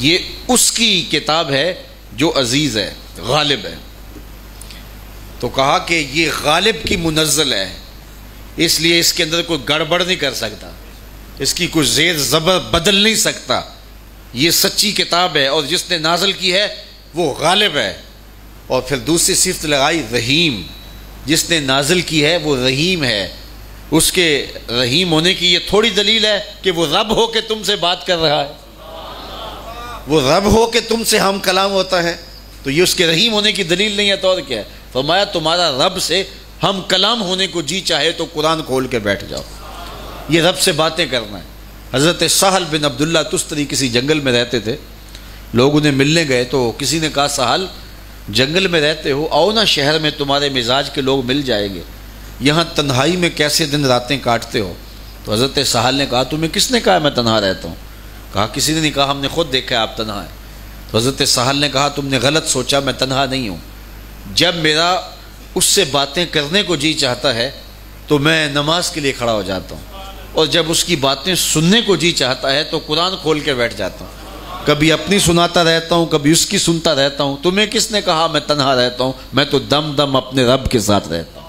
یہ اس کی کتاب ہے جو عزیز ہے، غالب ہے۔ تو کہا کہ یہ غالب کی منزل ہے، اس لیے اس کے اندر کوئی گڑبڑ نہیں کر سکتا، اس کی کوئی زیر زبر بدل نہیں سکتا، یہ سچی کتاب ہے، اور جس نے نازل کی ہے وہ غالب ہے۔ اور پھر دوسری صفت لگائی رحیم، جس نے نازل کی ہے وہ رحیم ہے۔ اس کے رحیم ہونے کی یہ تھوڑی دلیل ہے کہ وہ رب ہو کے تم سے بات کر رہا ہے، وہ رب ہو کے تم سے ہم کلام ہوتا ہے، تو یہ اس کے رحیم ہونے کی دلیل نہیں ہے تو اور کیا ہے؟ فرمایا تمہارا رب سے ہم کلام ہونے کو جی چاہے تو قرآن کھول کے بیٹھ جاؤ، یہ رب سے باتیں کرنا ہے۔ حضرت سہل بن عبداللہ تستری کسی جنگل میں رہتے تھے، لوگ انہیں ملنے گئے تو کسی نے کہا سہل جنگل میں رہتے ہو، آؤ نا شہر میں، تمہارے مزاج کے لوگ مل جائیں گے، یہاں تنہائی میں کیسے دن راتیں کاٹتے ہو؟ تو حضرت سہل نے کہا تمہیں کس نے کہا میں تنہا رہتا ہوں؟ کہا کسی نے نہیں کہا، ہم نے خود دیکھا ہے آپ تنہا ہیں۔ تو حضرت سہل نے کہا تم نے غلط سوچا، میں تنہا نہیں ہوں، جب میرا اس سے باتیں کرنے کو جی چاہتا ہے تو میں نماز کے لیے کھڑا ہو جاتا ہوں، اور جب اس کی باتیں سننے کو جی چاہتا ہے تو قرآن کھول کے بیٹھ جاتا ہوں، کبھی اپنی سناتا رہتا ہوں، کبھی اس کی سنتا رہتا ہوں۔ تمہیں کس نے کہا میں تنہا رہتا ہوں؟ میں تو دم دم اپنے رب کے ساتھ رہتا ہوں۔